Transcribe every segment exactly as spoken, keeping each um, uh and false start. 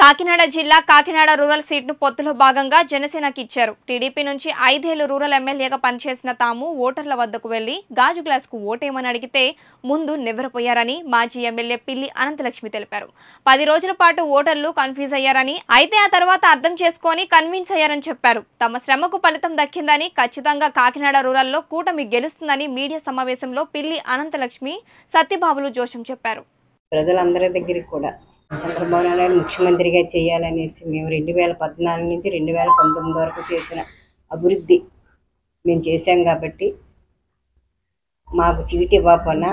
కాకినాడ జిల్లా కాకినాడ రూరల్ సీట్ను పొత్తులో భాగంగా జనసేనకి ఇచ్చారు. టీడీపీ నుంచి ఐదేళ్లు రూరల్ ఎమ్మెల్యేగా పనిచేసిన తాము ఓటర్ల వద్దకు వెళ్లి గాజు గ్లాస్కు ఓటేయమని అడిగితే ముందు నివ్వెరపోయారని మాజీ ఎమ్మెల్యే పిల్లి అనంతలక్ష్మి తెలిపారు. పది రోజుల పాటు ఓటర్లు కన్ఫ్యూజ్ అయ్యారని, అయితే ఆ తర్వాత అర్థం చేసుకుని కన్విన్స్ అయ్యారని చెప్పారు. తమ శ్రమకు ఫలితం దక్కిందని, ఖచ్చితంగా కాకినాడ రూరల్లో కూటమి గెలుస్తుందని మీడియా సమావేశంలో పిల్లి అనంతలక్ష్మి, సత్యబాబులు జోషం చెప్పారు. ప్రజలందరి దగ్గరికి కూడా చంద్రబాబు నాయుడు ముఖ్యమంత్రిగా చేయాలనేసి మేము రెండు వేల పద్నాలుగు నుంచి రెండు వేల పంతొమ్మిది వరకు చేసిన అభివృద్ధి మేము చేశాం కాబట్టి మాకు సీట్ ఇవ్వకపోయినా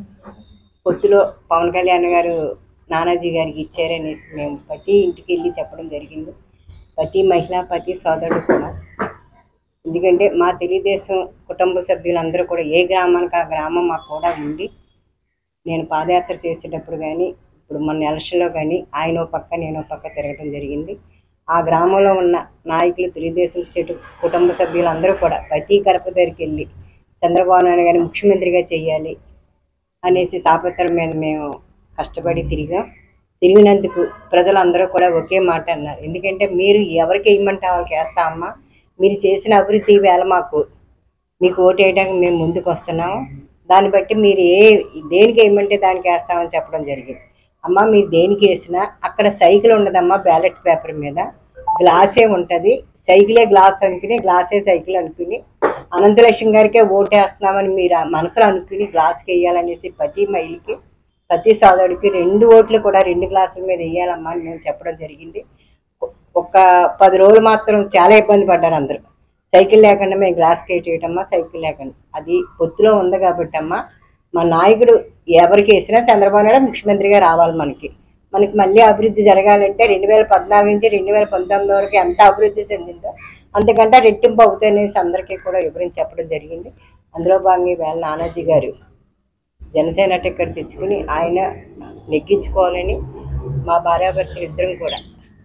పొత్తులో పవన్ కళ్యాణ్ గారు నానాజీ గారికి ఇచ్చారనేసి మేము ప్రతి ఇంటికి వెళ్ళి చెప్పడం జరిగింది. ప్రతి మహిళ ప్రతి సోదరుడు కూడా, ఎందుకంటే మా తెలుగుదేశం కుటుంబ సభ్యులందరూ కూడా ఏ గ్రామానికి ఆ గ్రామం మాకు కూడా ఉండి, నేను పాదయాత్ర చేసేటప్పుడు కానీ ఇప్పుడు మన ఎలక్షన్లో కానీ ఆయన పక్క నేను పక్క తిరగడం జరిగింది. ఆ గ్రామంలో ఉన్న నాయకులు, తెలుగుదేశం చెట్టు కుటుంబ సభ్యులందరూ కూడా ప్రతి గడప దగ్గరికి వెళ్ళి చంద్రబాబు నాయుడు గారిని ముఖ్యమంత్రిగా చేయాలి అనేసి తాపత్రయం మీద మేము కష్టపడి తిరిగాం. తిరిగినందుకు ప్రజలందరూ కూడా ఒకే మాట అన్నారు. ఎందుకంటే మీరు ఎవరికి వేయమంటే వాళ్ళకి వేస్తామమ్మా, మీరు చేసిన అభివృద్ధి వేళ మాకు మీకు ఓటు వేయడానికి మేము ముందుకు వస్తున్నాము, దాన్ని బట్టి మీరు ఏ దేనికి వేయమంటే దానికి వేస్తామని చెప్పడం జరిగింది. అమ్మ మీరు దేనికి వేసినా అక్కడ సైకిల్ ఉండదమ్మా, బ్యాలెట్ పేపర్ మీద గ్లాసే ఉంటుంది, సైకిలే గ్లాస్ అనుకుని గ్లాసే సైకిల్ అనుకుని అనంతలక్ష్మి గారికే ఓటు వేస్తున్నామని మీరు మనసులో అనుకుని గ్లాస్కి వేయాలనేసి ప్రతి మహిళకి ప్రతి సోదరుడికి రెండు ఓట్లు కూడా రెండు గ్లాసుల మీద వేయాలమ్మా అని మేము చెప్పడం జరిగింది. ఒక పది రోజులు మాత్రం చాలా ఇబ్బంది పడ్డారు అందరూ. సైకిల్ లేకుండా మేము గ్లాస్కి వేయటమ్మా, సైకిల్ లేకుండా. అది పొత్తులో ఉంది కాబట్టి అమ్మా, మా నాయకుడు ఎవరికి వేసినా చంద్రబాబు నాయుడు ముఖ్యమంత్రిగా రావాలి. మనకి మనకి మళ్ళీ అభివృద్ధి జరగాలంటే రెండు వేల పద్నాలుగు నుంచి రెండు వేల పంతొమ్మిది వరకు ఎంత అభివృద్ధి చెందిందో అంతకంటే రెట్టింపు అవుతాయనేసి అందరికీ కూడా వివరించి చెప్పడం జరిగింది. అందులో భాగంగా వేళ నానాజీ గారు జనసేన టికెట్ తెచ్చుకుని ఆయన నెగ్గించుకోవాలని మా భార్యాభర్తలు ఇద్దరం కూడా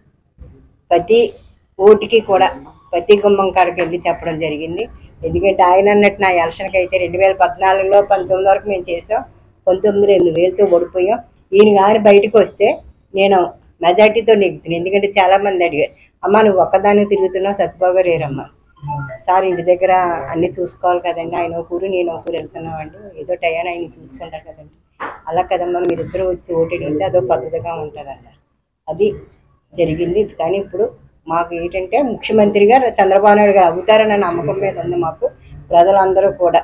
ప్రతి ఓటుకి కూడా ప్రతి గుమ్మం కాడికి వెళ్ళి చెప్పడం జరిగింది. ఎందుకంటే ఆయన అన్నట్టు నా ఎలక్షన్కి అయితే రెండు వేల పద్నాలుగులో పంతొమ్మిది వరకు మేము చేసాం, పంతొమ్మిదిలో ఎనిమిది వేలతో ఓడిపోయాం. ఈయన కానీ బయటకు వస్తే నేను మెజార్టీతో నెగ్గుతున్నాను. ఎందుకంటే చాలామంది అడిగారు, అమ్మ నువ్వు ఒక్కదాన్ని తిరుగుతున్నావు, సత్యబాబు గారు ఏరమ్మా సార్ ఇంటి దగ్గర అన్నీ చూసుకోవాలి కదండి, ఆయన ఊరు నేను ఊరు వెళ్తున్నాం అండి, ఏదో టయాన్ని ఆయన చూసుకుంటారు కదండి. అలా కదమ్మా మీరిద్దరూ వచ్చి ఓటు అడిగితే అదో పద్ధతిగా ఉంటుందన్నారు. అది జరిగింది. కానీ ఇప్పుడు మాకు ఏంటంటే ముఖ్యమంత్రిగా చంద్రబాబు నాయుడు గారు అవుతారన్న నమ్మకం మీద ఉంది మాకు. ప్రజలందరూ కూడా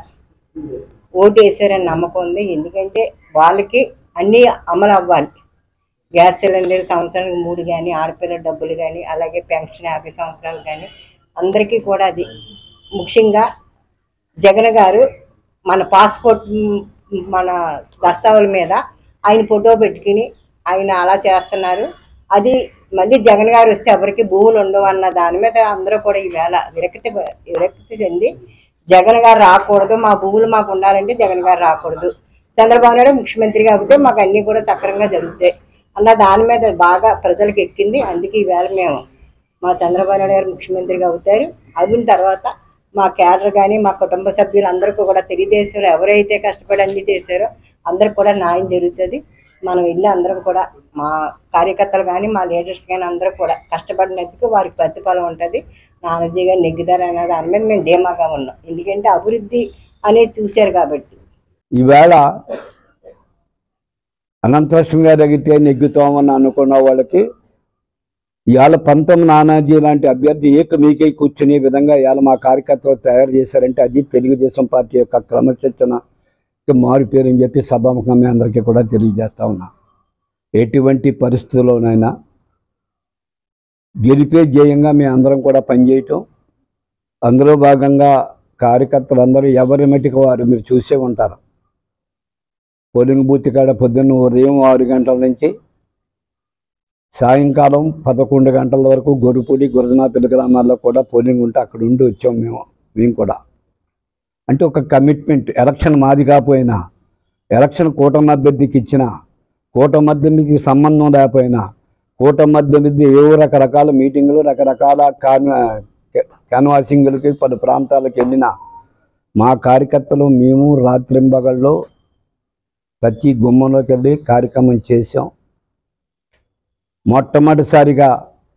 ఓటు వేసారని నమ్మకం ఉంది. ఎందుకంటే వాళ్ళకి అన్నీ అమలు అవ్వాలి. గ్యాస్ సిలిండర్ సంవత్సరానికి మూడు కానీ, ఆడపిల్లల డబ్బులు కానీ, అలాగే పెన్షన్ యాభై సంవత్సరాలు కానీ అందరికీ కూడా అది ముఖ్యంగా జగన్ గారు మన పాస్పోర్ట్ మన దస్తావేల మీద ఆయన ఫోటో పెట్టుకుని ఆయన అలా చేస్తున్నారు. అది మళ్ళీ జగన్ గారు వస్తే ఎవరికి భూములు ఉండవు అన్న దాని మీద అందరూ కూడా ఈవేళ విరక్తి విరక్తి చెంది జగన్ గారు రాకూడదు, మా భూములు మాకు ఉండాలంటే జగన్ గారు రాకూడదు, చంద్రబాబు నాయుడు ముఖ్యమంత్రిగా అవుతే మాకు అన్నీ కూడా సక్రమంగా జరుగుతాయి అన్న దాని మీద బాగా ప్రజలకు ఎక్కింది. అందుకే ఈవేళ మేము మా చంద్రబాబు నాయుడు గారు ముఖ్యమంత్రిగా అవుతారు. అయిన తర్వాత మా క్యాడర్ కానీ మా కుటుంబ సభ్యులందరికీ కూడా తెలుగుదేశంలో ఎవరైతే కష్టపడి అన్నీ చేశారో అందరికి కూడా న్యాయం జరుగుతుంది. మనం వెళ్ళి అందరం కూడా మా కార్యకర్తలు కానీ మా లీడర్స్ కానీ అందరూ కూడా కష్టపడినందుకు వారికి ప్రతిఫలం ఉంటుంది. నానాజీ గారు నెగ్గుతారు అనే దాని మీద మేము ధీమాగా ఉన్నాం. ఎందుకంటే అభివృద్ధి అనేది చూశారు కాబట్టి. ఈవేళ అనంతలక్ష్మి గారు అడిగితే నెగ్గుతామని అనుకున్న వాళ్ళకి ఇవాళ పంతొమ్మిది నానాజీ లాంటి అభ్యర్థి ఏక మీకై కూర్చునే విధంగా ఇవాళ మా కార్యకర్తలు తయారు చేశారంటే అది తెలుగుదేశం పార్టీ యొక్క క్రమశిక్షణ మారు పేరు అని చెప్పి సభాముఖంగా మీ అందరికీ కూడా తెలియజేస్తా ఉన్నా. ఎటువంటి పరిస్థితుల్లోనైనా గెలిపే ధ్యేయంగా మేము అందరం కూడా పనిచేయటం, అందులో భాగంగా కార్యకర్తలు అందరూ ఎవరి మట్టికి వారు మీరు చూసే ఉంటారు. పోలింగ్ బూత్ కాడ పొద్దున్న ఉదయం ఆరు గంటల నుంచి సాయంకాలం పదకొండు గంటల వరకు గొరుపూడి గురజనాపల్లి గ్రామాల్లో కూడా పోలింగ్ ఉంటే అక్కడ ఉండి వచ్చాం మేము మేము కూడా. అంటే ఒక కమిట్మెంట్. ఎలక్షన్ మాది కాకపోయినా, ఎలక్షన్ కూటమి అభ్యర్థికి ఇచ్చిన, కూటమి అభ్యర్థికి సంబంధం లేకపోయినా, కూటమి అభ్యర్థి ఏవో రకరకాల మీటింగులు రకరకాల కాన్వా క్యాన్వాసింగ్లకి పలు ప్రాంతాలకు వెళ్ళిన మా కార్యకర్తలు మేము రాత్రింబగళ్ళు ప్రతి గుమ్మంలోకి వెళ్ళి కార్యక్రమం చేసాం. మొట్టమొదటిసారిగా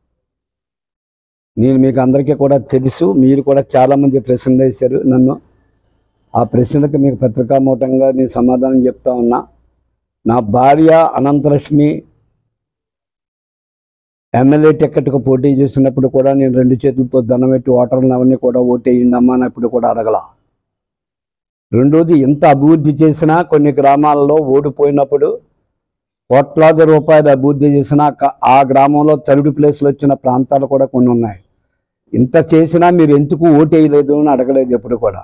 నేను మీకు అందరికీ కూడా తెలుసు, మీరు కూడా చాలామంది ప్రశ్నలు వేశారు నన్ను. ఆ ప్రశ్నలకు మీకు పత్రికామూటంగా నేను సమాధానం చెప్తా ఉన్నా. నా భార్య అనంతలక్ష్మి ఎమ్మెల్యే టికెట్కు పోటీ చేసినప్పుడు కూడా నేను రెండు చేతులతో దండం పెట్టి ఓటర్లను అవన్నీ కూడా ఓటేయండమ్మా అని అప్పుడు కూడా అడగల. రెండోది, ఎంత అభివృద్ధి చేసినా కొన్ని గ్రామాల్లో ఓడిపోయినప్పుడు కోట్లాది రూపాయలు అభివృద్ధి చేసినా ఆ గ్రామంలో థర్డ్ ప్లేస్లో వచ్చిన ప్రాంతాలు కూడా కొన్ని ఉన్నాయి. ఇంత చేసినా మీరు ఎందుకు ఓటేయలేదు అని అడగలేదు ఎప్పుడు కూడా.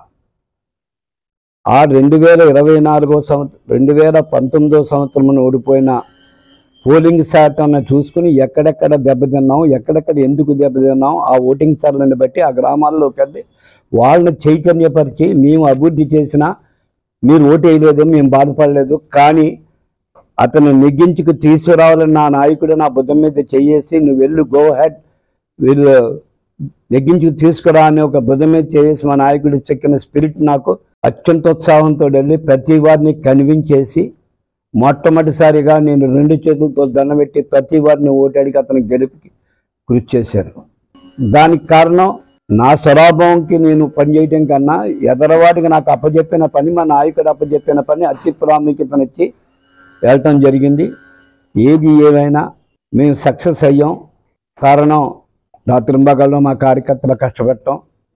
ఆ రెండు వేల ఇరవై నాలుగో సంవత్సరం రెండు వేల పంతొమ్మిదో సంవత్సరం ఓడిపోయిన పోలింగ్ శాతం చూసుకుని ఎక్కడెక్కడ దెబ్బతిన్నాం, ఎక్కడెక్కడ ఎందుకు దెబ్బతిన్నాం, ఆ ఓటింగ్ సర్లను బట్టి ఆ గ్రామాల్లోకి వెళ్ళి వాళ్ళని చైతన్యపరిచి మేము అభివృద్ధి చేసినా మీరు ఓటేయలేదు, మేము బాధపడలేదు, కానీ అతను నెగ్గించుకు తీసుకురావాలని నా నాయకుడు నా బుద్ధం మీద చేయేసి నువ్వు వెళ్ళు, గో హెడ్, వీళ్ళు నెగ్గించుకు తీసుకురా అని ఒక బుద్ధం మీద చేసి మా నాయకుడు చెక్కిన స్పిరిట్ నాకు అత్యంత ఉత్సాహంతో వెళ్ళి ప్రతి వారిని కన్విన్స్ చేసి మొట్టమొదటిసారిగా నేను రెండు చేతులతో దండం పెట్టి ప్రతి వారిని ఓటాడికి అతను గెలుపుకి కృషి చేశాను. దానికి కారణం నా స్వభావంకి నేను పనిచేయటం కన్నా ఎదరవాడికి నాకు అప్పచెప్పిన పని, మా నాయకుడు అప్పచెప్పిన పని అతి ప్రాముఖ్యతనిచ్చి వెళ్ళటం జరిగింది. ఏది ఏమైనా మేము సక్సెస్ అయ్యాం. కారణం రాత్రింబగల్లో మా కార్యకర్తలు కష్టపడటం,